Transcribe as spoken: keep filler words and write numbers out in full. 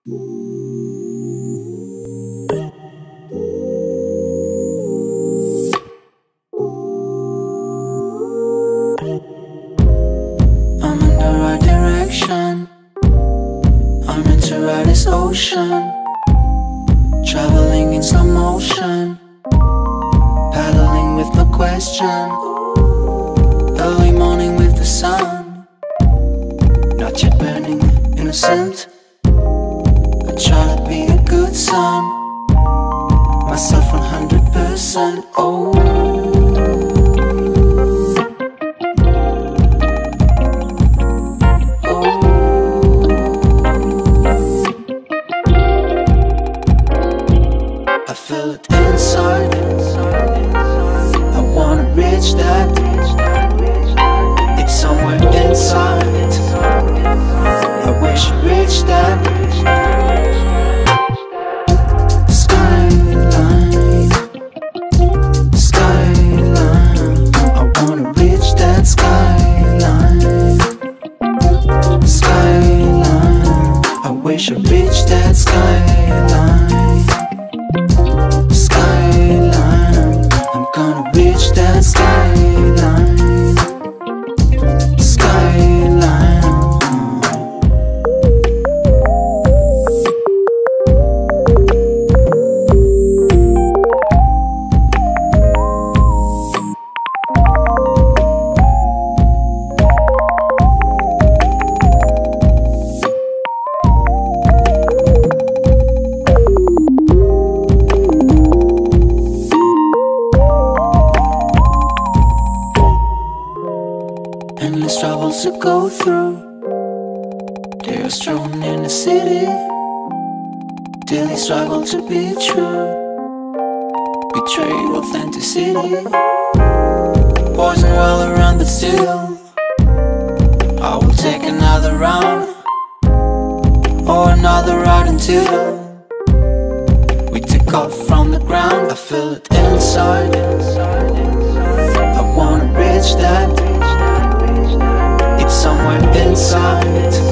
I'm in the right direction. I'm meant to ride this ocean, traveling in slow motion, paddling with no question. Early morning with the sun, not yet burning, innocent. I try to be a good son, myself one hundred percent. Oh, I feel it inside. I wanna reach that. It's somewhere inside. I wish I reached that. Skyline, skyline. I wanna reach that skyline. Skyline. I wish I reached that skyline. Skyline, I'm gonna reach that skyline. Skyline. Endless troubles to go through. They are strewn in the city. Daily struggle to be true. Betray authenticity. Poison all around, but still I will take another round, or another ride until we take off from the ground. I feel it inside. I wanna reach that. It's somewhere inside.